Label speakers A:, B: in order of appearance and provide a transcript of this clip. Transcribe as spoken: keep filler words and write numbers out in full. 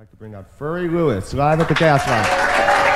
A: like to bring out Furry Lewis live at the Gaslight.